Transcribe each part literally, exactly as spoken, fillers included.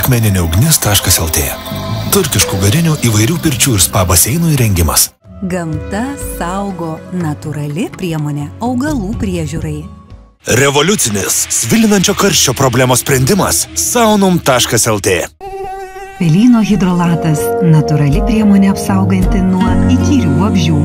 akmeninė ugnis taškas el tė. Turkiškų garinių įvairių pirčių ir spa baseinų įrengimas. Gamta saugo, natūrali priemonė augalų priežiūrai. Revoliucinis, svilinančio karščio problemos sprendimas saunum taškas el tė. Pelyno hidrolatas – natūrali priemonė apsauganti nuo įkyrių vabzdžių.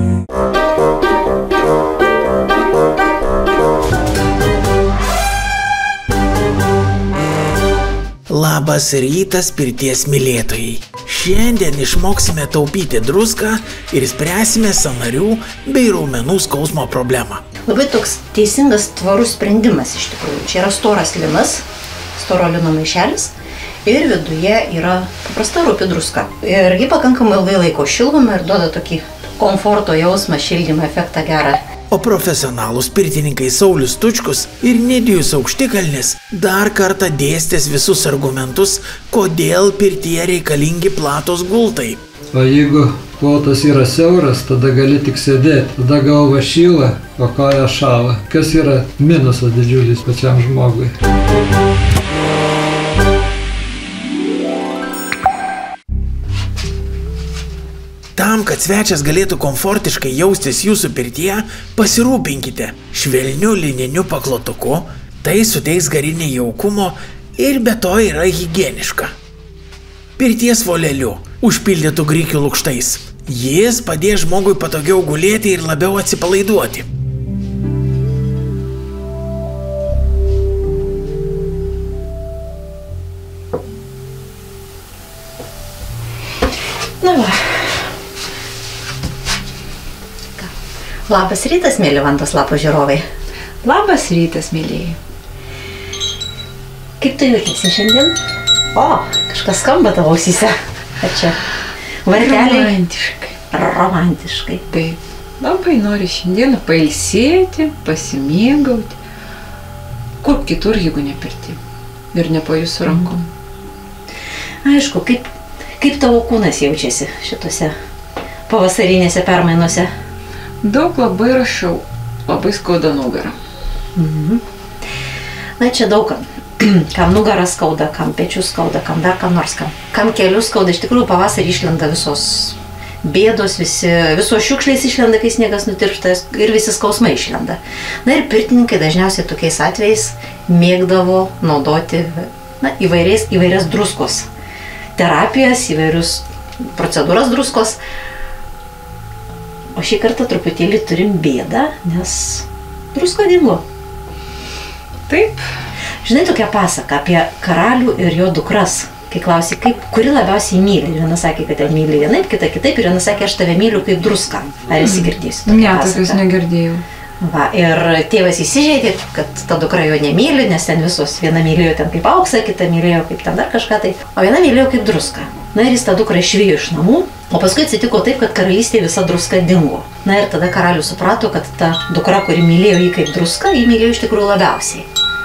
Labas rytas, pirties mylėtojai. Šiandien išmoksime taupyti druską ir spręsime sąnarių bei raumenų skausmo problemą. Labai toks teisingas, tvarus sprendimas iš tikrųjų. Čia yra storas linas, storo lino maišelis ir viduje yra paprasta rupi druska. Ir ji pakankamai ilgai laiko šildomą ir duoda tokį komforto jausmą, šildymo efektą gerą. O profesionalūs pirtininkai Saulius Tučkus ir Nidijus Aukštikalnis dar kartą dėstės visus argumentus, kodėl pirtyje reikalingi platos gultai. O jeigu plotas yra siauras, tada gali tik sėdėti, tada galva šyla, o koja šąla. Kas yra minusas didžiulis pačiam žmogui. Tam, kad svečias galėtų komfortiškai jaustis jūsų pirtyje, pasirūpinkite švelniu lininiu paklotuku, tai suteiks garinį jaukumo ir be to yra higieniška. Pirties voleliu, užpildytų grikių lukštais. Jis padės žmogui patogiau gulėti ir labiau atsipalaiduoti. Na va. Labas rytas, mėly Vantos lapo žiūrovai. Labas rytas, mėlyjei. Kaip tu jautiesi šiandien? O, kažkas skamba tavo ausyse. Ar čia varteliai? Romantiškai. Romantiškai. Taip. Labai noriu šiandieną pailsėti, pasimėgauti. Kur kitur, jeigu ne pirty. Ir ne po jūsų rankom. Aišku, kaip, kaip tavo kūnas jaučiasi šitose pavasarinėse permainose? Daug labai rašau, labai skauda nugarą. Mhm. Na, čia daug kam. Kam nugarą skauda, kam pečius skauda, kam dar kam nors kam. Kam kelius skauda, iš tikrųjų pavasarį išlenda visos bėdos, visi, visos šiukšlės išlenda, kai sniegas nutirpštas ir visi skausmai išlenda. Na ir pirtininkai dažniausiai tokiais atvejais mėgdavo naudoti na, įvairiais, įvairias druskos terapijas, įvairius procedūras druskos. O šį kartą truputėlį turim bėdą, nes druska dingo. Taip. Žinai tokią pasaką apie karalių ir jo dukras, kai klausi, kaip, kuri labiausiai myli. Ir viena sakė, kad ten myli vienaip, kita kitaip, ir viena sakė, aš tave myliu kaip druską. Ar esi girdėjusi tokią ne, pasaką? tokios negirdėjau. Va, ir tėvas įsižeidė, kad ta dukra jo nemyli, nes ten visos, viena mylėjo ten kaip auksą, kita mylėjo kaip ten dar kažką tai, o viena mylėjo kaip druską. Na ir jis tą dukrą išvijo iš namų, o paskui atsitiko taip, kad karalystė visa druska dingo. Na ir tada karalius suprato, kad ta dukra, kuri mylėjo jį kaip druską, jį mylėjo iš tikrųjų labiausiai.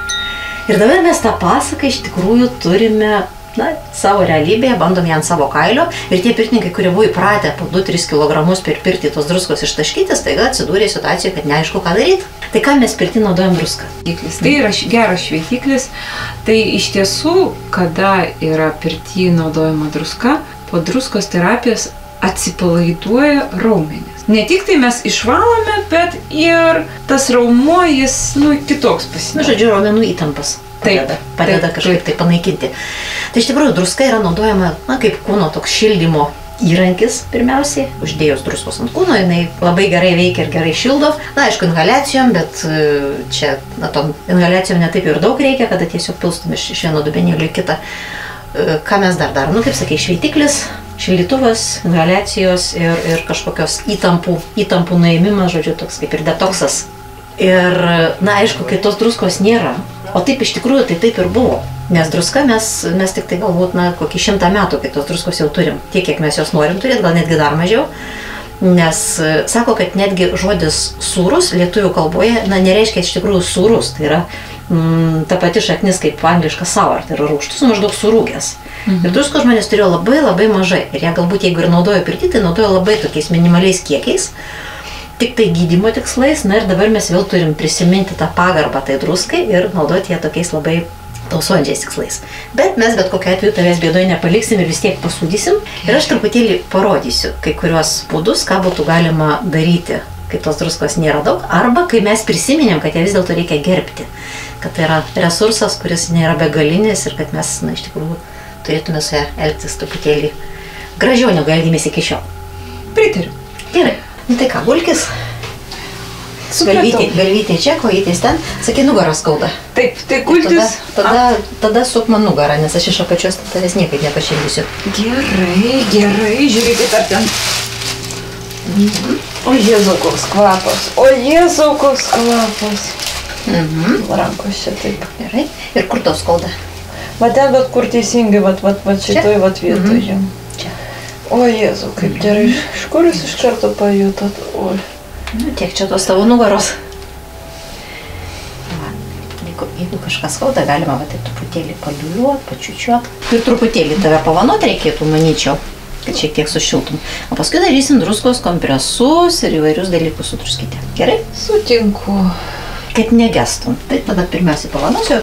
Ir dabar mes tą pasaką iš tikrųjų turime, na, savo realybėje, bandom ją ant savo kailio. Ir tie pirtininkai, kurie buvo įpratę po du tris kilogramus per pirtį tos druskos ištaškyti, staiga atsidūrė situacijoje, kad neaišku, ką daryti. Tai ką mes pirtį naudojam druską? Tai yra geras šveitiklis. Tai iš tiesų, kada yra pirty naudojama druska, po druskos terapijos atsipalaiduoja raumenis. Ne tik tai mes išvalome, bet ir tas raumuo jis, nu, kitoks pasidaro. Na, žodžiu, raumenų įtampas padeda, padeda taip, kažkaip taip. tai panaikinti. Tai iš tikrųjų druska yra naudojama, na, kaip kūno toks šildymo įrankis pirmiausiai. Uždėjus druskos ant kūno, jinai labai gerai veikia ir gerai šildo. Na, aišku, inhaliacijom, bet čia, na, tom inhaliacijom netaip ir daug reikia, kada tiesiog pilstum iš, iš vieno dubenėlio į kitą. Ką mes dar darom? Nu, kaip sakai, šveitiklis, šildytuvas, inhaliacijos ir, ir kažkokios įtampų, įtampų nuėmimas, žodžiu, toks kaip ir detoksas. Ir, na, aišku, kai tos druskos nėra, o taip iš tikrųjų tai taip ir buvo. Nes druska mes, mes tik tai galbūt, na, kokį šimtą metų, kai tos druskos jau turim. Tiek, kiek mes jos norim turėti, gal netgi dar mažiau. Nes sako, kad netgi žodis sūrus lietuvių kalboje, na, nereiškia iš tikrųjų sūrus. Tai yra mm, ta pati šaknis kaip angliškas sour, tai yra rūgštus, maždaug surūgęs. Mhm. Ir druskos žmonės turėjo labai labai mažai. Ir jie galbūt, jeigu ir naudojo pirtį, tai naudojo labai tokiais minimaliais kiekiais. Tik tai gydymo tikslais. Na ir dabar mes vėl turim prisiminti tą pagarbą tai druskai ir naudoti ją tokiais labai tausojančiais tikslais. Bet mes bet kokiu atveju tavęs bėdoje nepaliksim ir vis tiek pasūdysim. Ir aš truputėlį parodysiu kai kurios būdus, ką būtų galima daryti, kai tos druskos nėra daug, arba kai mes prisiminėm, kad ją vis dėlto reikia gerbti, kad tai yra resursas, kuris nėra begalinis ir kad mes, na, iš tikrųjų turėtume su ją elgtis truputėlį gražiau, negu elgėmės iki šiol. Pritariu. Gerai. Nu tai ką, gulkis? Galvytė, galvytė čia, kojytės ten. Sakai, nugarą skauda. Taip, tai gultis. Tada, tada, tada suk man nugarą, nes aš iš apačios tavęs niekaip nepašildysiu. Gerai, gerai, žiūrėkit, ar ten. Mhm. O Jėzau, koks kvapas. O Jėzau, koks kvapas. Mhm. Rankos čia taip. Gerai. Ir kur tau skauda? Va ten, bet kur teisingai, va, va, va šitoj, va vietoje. Mhm. Čia. O Jėzau, kaip gerai. Iš kur jūs iš karto pajutot? Oi. Nu, tiek čia tos tavo nugaros. Va, jeigu, jeigu kažkas skauda, galima va taip truputėlį paliuliuot, pačiučiuot. Ir truputėlį tave pavanot reikėtų, manyčiau, kad šiek tiek sušiltum. O paskui darysim druskos kompresus ir įvairius dalykus su druskite. Gerai? Sutinku. Kad negestum. Tai tada pirmiausiai pavanosiu.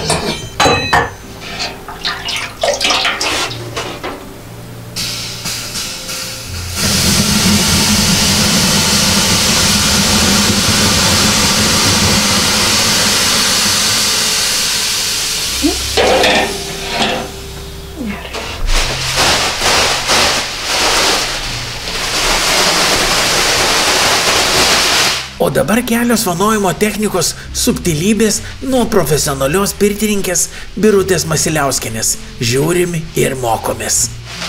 O dabar kelios vanojimo technikos subtilybės nuo profesionalios pirtininkės Birutės Masiliauskienės. Žiūrim ir mokomės.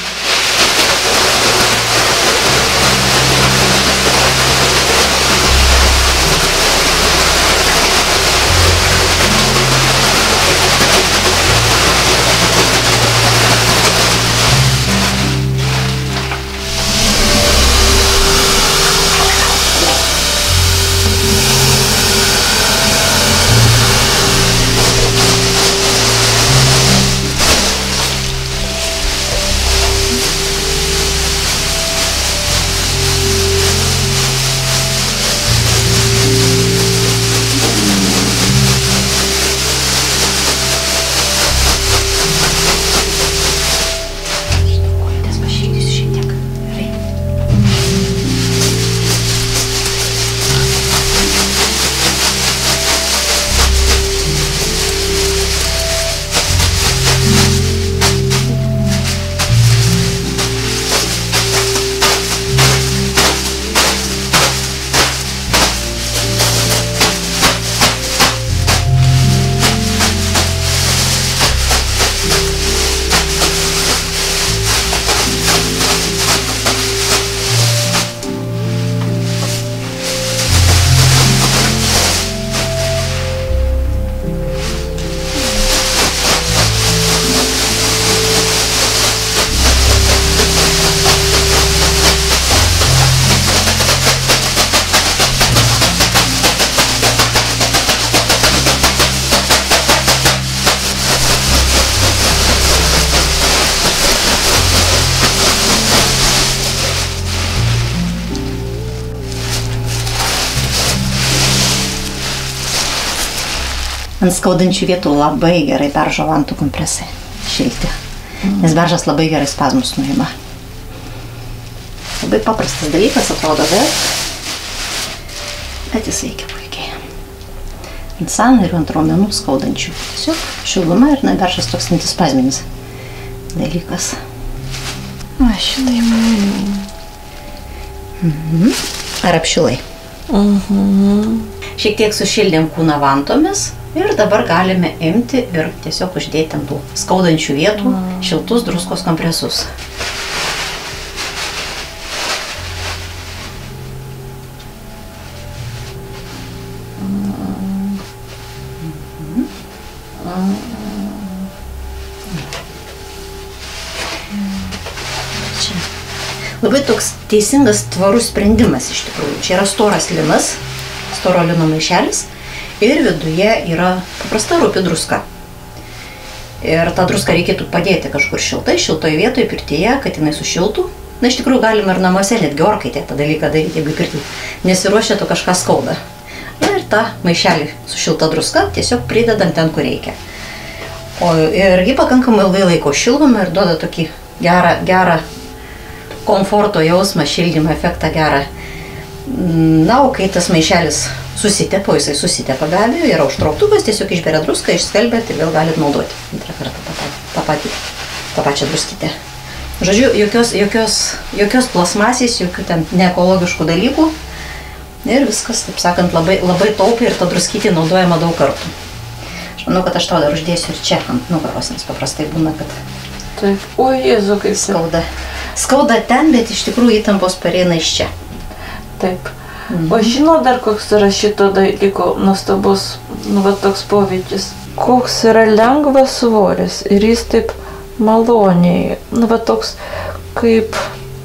Ant skaudančių vietų labai gerai beržo vantų kompresai šilti, nes beržas labai gerai spazmus nuima. Labai paprastas dalykas atrodo, bet, bet jis veikia puikiai. Ant sąnarių, ant raumenų skaudančių. Tiesiog šiluma ir na, beržas toks antispazminis dalykas. Va, šitaip. Mhm. Ar apšilai? Mhm. Šiek tiek sušildėm kūną vantomis. Ir dabar galime imti ir tiesiog uždėti ant tų skaudančių vietų mm. šiltus druskos kompresus. Mm. Mm. Čia. Labai toks teisingas tvarus sprendimas iš tikrųjų. Čia yra storas linas, storo lino maišelis. Ir viduje yra paprasta rupi druska. Ir tą druską reikėtų padėti kažkur šiltai, šiltoje vietoje, pirtyje, kad jinai sušiltų. Na, iš tikrųjų, galima ir namuose netgi orkaitė tą dalyką daryti, jeigu pirtį nesiruošia, to kažką skauda. Na ir tą maišelį su šilta druska tiesiog pridedam ten, kur reikia. O ir ji pakankamai ilgai laiko šildomą ir duoda tokį gerą, gerą komforto jausmą, šildymo efektą gerą. Na, o kai tas maišelis susitepa, jisai susitepa be abejo, yra užtrauktukas, tiesiog išberia druską, išskelbia, tai vėl galit naudoti antrą kartą tą, tą, patį, tą pačią druskytę. Žodžiu, jokios, jokios, jokios plasmasės, jokių ten neekologiškų dalykų. Ir viskas, taip sakant, labai, labai taupiai ir ta druskytė naudojama daug kartų. Aš manau, kad aš tau dar uždėsiu ir čia ant nugaros, nes paprastai būna, kad taip, o Jėzu, kaip skauda. Skauda ten, bet iš tikrųjų įtampos pareina iš čia. Taip. Mhm. O žinau dar, koks yra šito dalyko nuostabus, nu, va, toks poveikis. Koks yra lengvas svoris ir jis taip maloniai, nu, va, toks kaip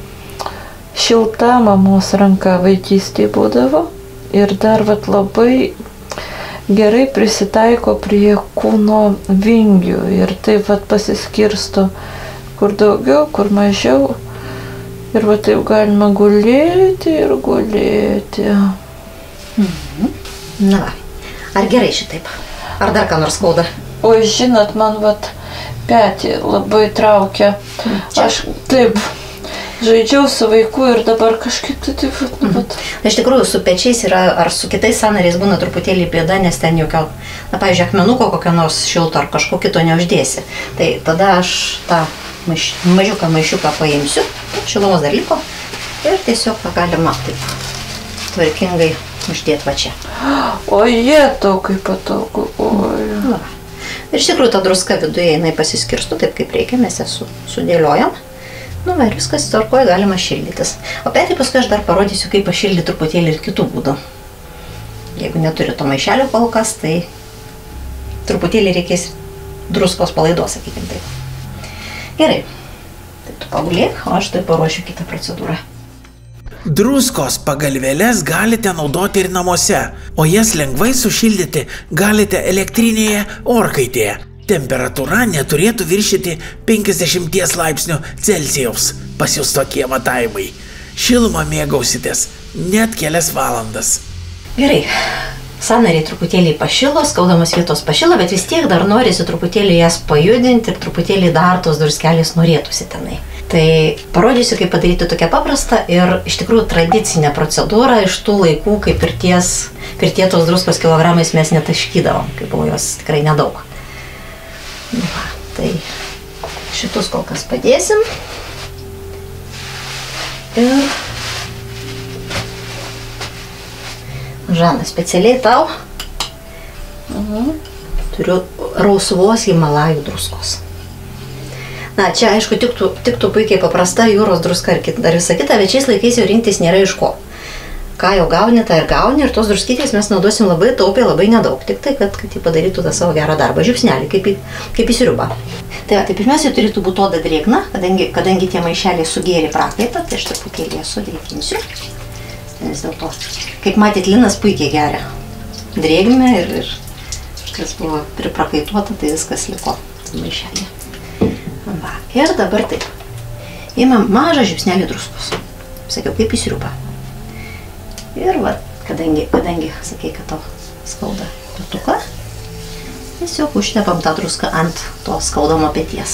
šilta mamos ranka vaikystėje būdavo ir dar vat, labai gerai prisitaiko prie kūno vingių ir taip vat, pasiskirsto, kur daugiau, kur mažiau. Ir va taip galima gulėti ir gulėti. Mhm. Na va, ar gerai šitaip? Ar dar ką nors skauda? O žinot, man vat petį labai traukia. Čia? Aš taip žaidžiau su vaiku ir dabar kažkaip tai taip vat. Mhm. vat. Iš tikrųjų, su pečiais yra, ar su kitais sąnariais būna truputėlį bėda, nes ten jokio, na, pavyzdžiui, akmenuko kokio nors šilto ar kažko kito neuždėsi. Tai tada aš tą maiš, mažiuką maišiuką paimsiu, šilumos dar liko, ir tiesiog galima taip tvarkingai uždėti va čia. O jie tau kaip patogu. Na. Ir iš tikrųjų ta druska viduje jinai pasiskirsto taip kaip reikia, mes ją su, sudėliojam. Nu va, ir viskas tvarkoje, galima šildytis. O petį paskui aš dar parodysiu, kaip pašildyti truputėlį ir kitų būdų. Jeigu neturi to maišelio kol kas, tai truputėlį reikės druskos palaidos, sakykime taip. Gerai, tai tu pagulėk, o aš tai paruošiu kitą procedūrą. Druskos pagalvėlės galite naudoti ir namuose, o jas lengvai sušildyti galite elektrinėje orkaitėje. Temperatūra neturėtų viršyti penkiasdešimt laipsnių Celsijaus. Pas jūs tokie matavimai. Šilumą mėgausitės net kelias valandas. Gerai, sąnariai truputėlį pašilo, skaudamas vietos pašilo, bet vis tiek dar norisi truputėlį jas pajudinti ir truputėlį dar tos druskelės norėtųsi tenai. Tai parodysiu, kaip padaryti tokią paprastą ir iš tikrųjų tradicinę procedūrą iš tų laikų, kai pirties, pirtėtos druskos kilogramais mes netaškydavom, kai buvo jos tikrai nedaug. Va, tai šitus kol kas padėsim. Ir Žana, specialiai tau uh, turiu rausvos Himalajų druskos. Na, čia aišku tiktų, tiktų puikiai paprasta jūros druska ar, kit, ar visa kita, bet šiais laikais jau rinktis nėra iš ko. Ką jau gauni, tą ir gauni, ir tos druskytės mes naudosim labai taupiai, labai nedaug. Tik tai, kad, kad jį padarytų tą savo gerą darbą. Žiupsnelį, kaip į, kaip į sriubą. Tai, tai pirmiausia, turėtų būti oda drėgna, kadangi, kadangi tie maišeliai sugėrė prakaitą, tai aš truputėlį ją sudrėkinsiu. Vis dėlto, kaip matėt, linas puikiai geria drėgmę ir, ir kas buvo priprakaituota, tai viskas liko maišelį. Va, ir dabar taip. Įmam mažą žiupsnelį druskos. Sakiau, kaip į sriubą. Ir va, kadangi, kadangi sakei, kad tau skauda tutuką, tiesiog užtepam tą druską ant to skaudamo peties.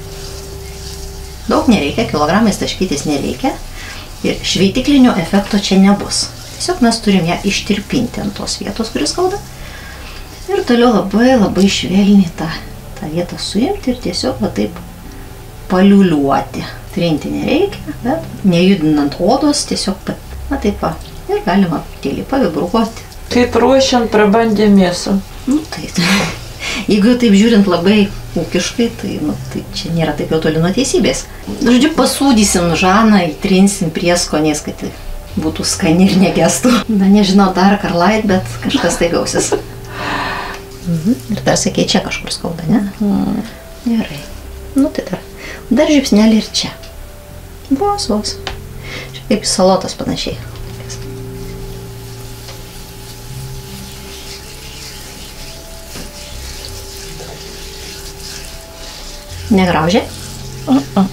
Daug nereikia, kilogramais taškytis nereikia ir šveitiklinio efekto čia nebus. Tiesiog mes turim ją ištirpinti ant tos vietos, kuris skauda. Ir toliau labai labai švelniai tą, tą vietą suimti ir tiesiog va taip paliuliuoti. Trinti nereikia, bet nejudinant odos, tiesiog va taip va. Ir galima tėlį pavibruoti. Kaip ruošiant prabandę mėsą. Nu, tai, tai. Jeigu taip žiūrint labai ūkiškai, tai, nu, tai čia nėra taip jau toli nuo teisybės. Žodžiu, pasūdysim Žaną, įtrinsim prieskoniais, kad būtų skani ir negestų. Na, nežinau, dar karlait, bet kažkas tai gausis. Mhm. Ir dar sakė, čia kažkur skauda, ne? Mhm. Gerai. Nu, tai dar, dar žiupsnelį ir čia. Vos, vos. Čia kaip į salotas panašiai. Negraužė? Uh-uh.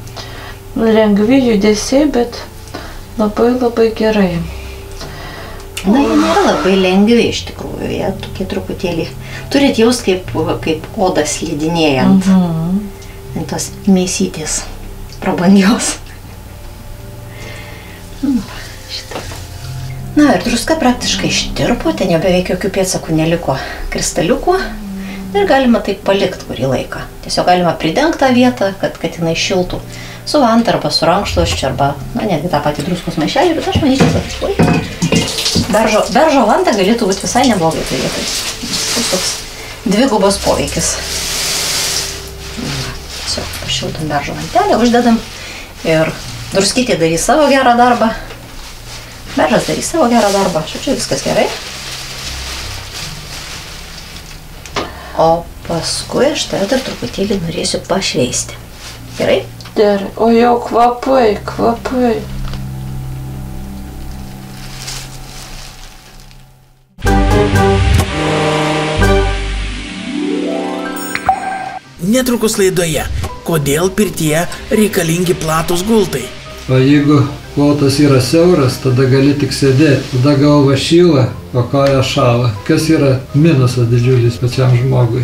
Lengvi judesiai, bet labai labai gerai. Na, jie nėra labai lengvi iš tikrųjų, jie tokie truputėlį. Turit jaus kaip, kaip odą slidinėjant. Mhm. Ant tos mėsytės prabangios. Šitą. Na ir druska praktiškai ištirpo, ten jau beveik jokių pėdsakų neliko kristaliukų. Ir galima taip palikti kurį laiką. Tiesiog galima pridengti tą vietą, kad, kad jinai šiltų. Su vanta arba su rankšluosčiu arba, na, netgi tą patį druskos maišelį, bet aš manyčiau, kad beržo, beržo vanta galėtų būti visai neblogai tai vietai. Tai toks dvigubos poveikis. Tiesiog pašiltum beržo vantelę, uždedam ir druskytė darys savo gerą darbą. Beržas darys savo gerą darbą. Šačiu, viskas gerai. O paskui aš tave dar truputėlį norėsiu pašveisti. Gerai? Gerai. O jau kvapai, kvapai. Netrukus laidoje, kodėl pirtyje reikalingi platus gultai. O jeigu plotas yra siauras, tada gali tik sėdėti, tada galva šyla, o koja šala. Kas yra minusas didžiulis pačiam žmogui.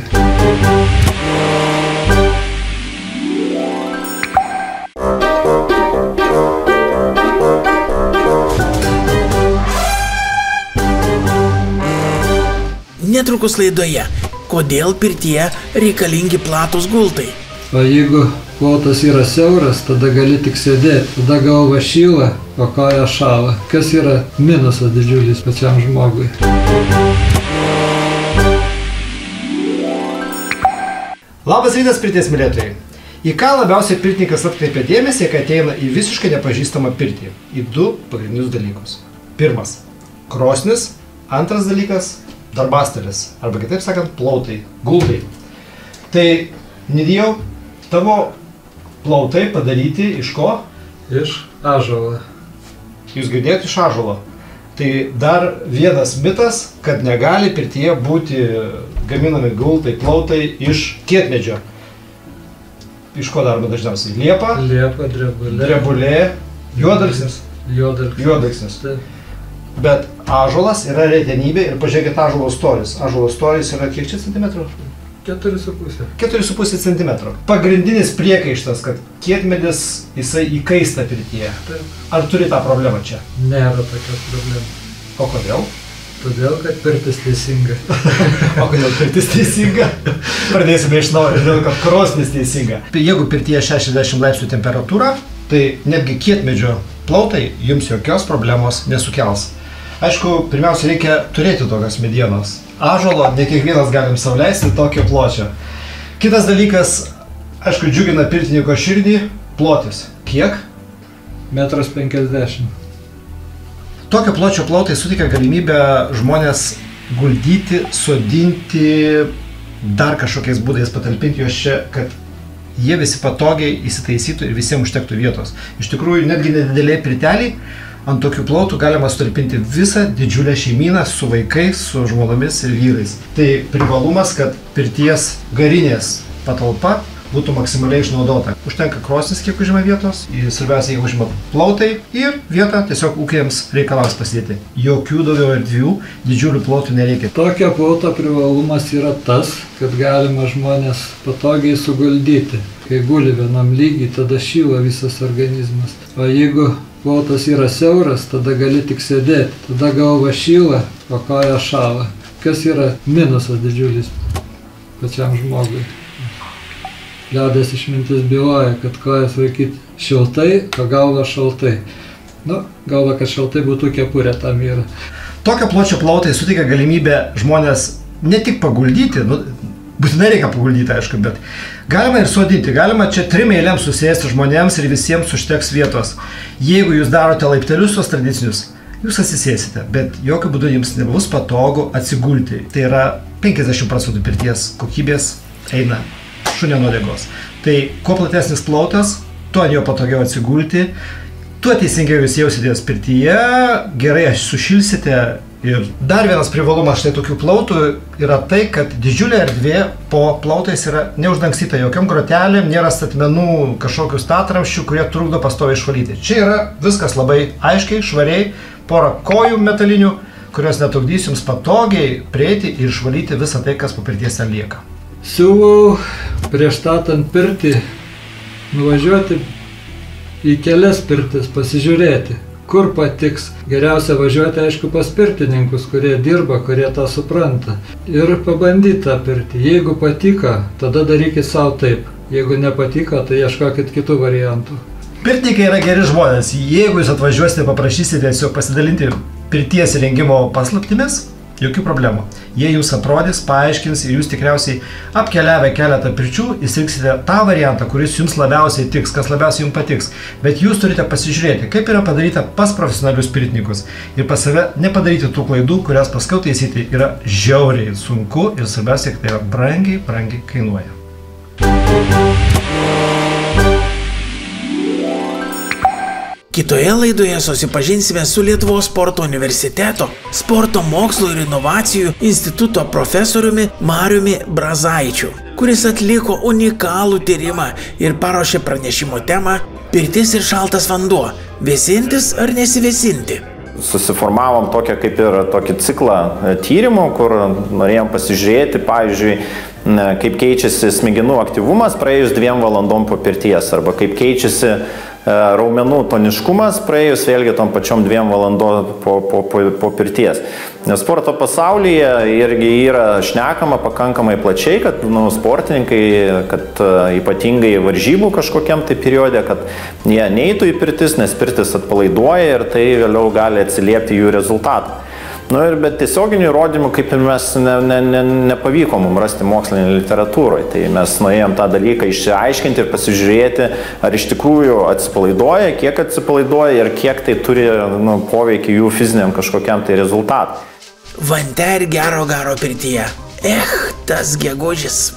Netrukus laidoje, kodėl pirtyje reikalingi platus gultai. O jeigu plotas yra siauras, tada gali tik sėdėti, tada galva šyla, o koja šala. Kas yra minusas didžiulis pačiam žmogui. Labas rytas, pirties mylėtojai. Į ką labiausiai pirtininkas atkreipia dėmesį, kai ateina į visiškai nepažįstamą pirtį? Į du pagrindinius dalykus. Pirmas – krosnis. Antras dalykas – darbastalis. Arba kitaip sakant, plautai, gultai. Tai, Nidijau, tavo plautai padaryti iš ko? Iš ąžuolo. Jūs girdėjote, iš ąžuolo. Tai dar vienas mitas, kad negali pirtyje būti gaminami gultai, plautai iš kietmedžio. Iš ko daroma dažniausiai? Liepa? Liepa, drebulė. Drebulė. Juodalksnis? Juodalksnis. Juodalksnis. Taip. Bet ąžuolas yra retenybė ir pažiūrėkite ąžuolo storis. Ąžuolo storis yra kiek čia centimetrų? Keturi su pusė. Keturi su pusė centimetro. Pagrindinis priekaištas, kad kietmedis jisai įkaista pirtyje. Taip. Ar turi tą problemą čia? Nėra tokios problemos. O kodėl? Todėl, kad pirtis teisinga. O kodėl pirtis teisinga? Pradėsime iš naujo, todėl, kad krosnis teisinga. Jeigu pirtyje šešiasdešimt laipsnių temperatūra, tai netgi kietmedžio plautai jums jokios problemos nesukels. Aišku, pirmiausia, reikia turėti tokios medienos. Ąžuolo ne kiekvienas galim sau leisti tokio pločio. Kitas dalykas, aišku, džiugina pirtininko širdį, plotis. Kiek? Metras penkiasdešimt. Tokio pločio plautai suteikia galimybę žmonės guldyti, sodinti, dar kažkokiais būdais patalpinti juos čia, kad jie visi patogiai įsitaisytų ir visiems užtektų vietos. Iš tikrųjų, netgi nedideliai pirteliai, ant tokių plautų galima sutalpinti visą didžiulę šeimyną su vaikais, su žmonomis ir vyrais. Tai privalumas, kad pirties garinės patalpa būtų maksimaliai išnaudota. Užtenka krosnis, kiek užima vietos, ir svarbiausia, jie užima plautai ir vietą tiesiog ūkiams reikalams pasidėti. Jokių daugiau erdvių, didžiulių plautų nereikia. Tokio plauto privalumas yra tas, kad galima žmonės patogiai suguldyti. Kai guli vienam lygiai, tada šyla visas organizmas. O jeigu plautas yra siauras, tada gali tik sėdėti, tada galva šyla, o koja šala. Kas yra minusas didžiulis pačiam žmogui. Liaudies išmintis byloja, kad kojas laikyti šiltai, o galva šaltai. Nu, galva, kad šaltai būtų kepurė tam yra. Tokio pločio plautai suteikia galimybę žmonės ne tik paguldyti, nu, būtinai reikia paguldyti, aišku, bet galima ir sodinti, galima čia trim eilėm susėsti žmonėms ir visiems užteks vietos. Jeigu jūs darote laiptelius tos tradicinius, jūs atsisėsite, bet jokių būdų jums nebus patogu atsigulti. Tai yra penkiasdešimt procentų pirties kokybės eina šunio nuodėgos. Tai kuo platesnis plautas, tuo ant jo patogiau atsigulti, tuo teisingiau jūs jausitės pirtyje, gerai sušilsite. Ir dar vienas privalumas štai tokių plautų yra tai, kad didžiulė erdvė po plautais yra neuždangstyta jokiom grotelėm, nėra statmenų kažkokių statramščių, kurie trukdo pastoviai išvalyti. Čia yra viskas labai aiškiai, švariai, pora kojų metalinių, kurios netrukdys jums patogiai prieiti ir išvalyti visą tai, kas po pirties ten lieka. Siūlau prieš statant pirtį nuvažiuoti į kelias pirtis, pasižiūrėti, kur patiks. Geriausia važiuoti, aišku, pas pirtininkus, kurie dirba, kurie tą supranta. Ir pabandyti tą pirtį. Jeigu patiko, tada darykit savo taip. Jeigu nepatiko, tai ieškokit kitų variantų. Pirtininkai yra geri žmonės. Jeigu jūs atvažiuosite, paprašysite tiesiog pasidalinti pirties įrengimo paslaptimis, jokių problemų. Jie jums atrodys, paaiškins ir jūs tikriausiai apkeliavę keletą pirčių įsirinksite tą variantą, kuris jums labiausiai tiks, kas labiausiai jums patiks. Bet jūs turite pasižiūrėti, kaip yra padaryta pas profesionalius pirtininkus ir pas save nepadaryti tų klaidų, kurias paskui taisyti yra žiauriai sunku ir svarbiausia, kad tai yra brangiai, brangiai kainuoja. Kitoje laidoje susipažinsime su Lietuvos sporto universiteto sporto mokslo ir inovacijų instituto profesoriumi Mariumi Brazaičiu, kuris atliko unikalų tyrimą ir paruošė pranešimo temą pirtis ir šaltas vanduo – vėsintis ar nesivėsinti. Susiformavom tokią kaip ir tokį ciklą tyrimų, kur norėjom pasižiūrėti, pavyzdžiui, kaip keičiasi smegenų aktyvumas praėjus dviem valandom po pirties, arba kaip keičiasi raumenų toniškumas praėjus vėlgi tom pačiom dviem valandom po, po, po, po pirties. Nes sporto pasaulyje irgi yra šnekama pakankamai plačiai, kad nu, sportininkai, kad ypatingai varžybų kažkokiam tai periode, kad jie neitų į pirtis, nes pirtis atpalaiduoja ir tai vėliau gali atsiliepti jų rezultatą. Nu ir bet tiesioginių įrodymų, kaip ir mes ne, ne, ne, nepavyko mums rasti mokslinėje literatūroje. Tai mes norėjom tą dalyką išsiaiškinti ir pasižiūrėti, ar iš tikrųjų atsipalaiduoja, kiek atsipalaiduoja ir kiek tai turi nu, poveikį jų fiziniam kažkokiam tai rezultatui. Vante ir gero garo pirtyje. Eh, tas gegužis.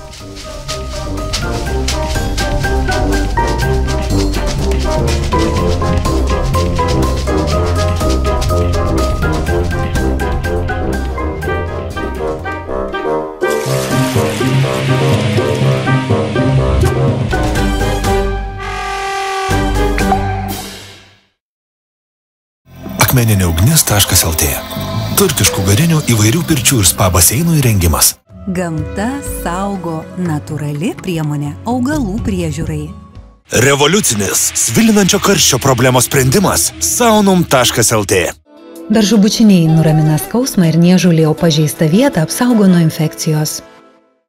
akmeninė ugnis taškas el tė. Turkiškų garinių įvairių pirčių ir spa baseinų įrengimas. Gamta saugo. Natūrali priemonė augalų priežiūrai. Revoliucinis svilinančio karščio problemos sprendimas saunum taškas el tė. Daržų bučiniai nuramina skausmą ir niežulį, o pažeistą vietą apsaugo nuo infekcijos.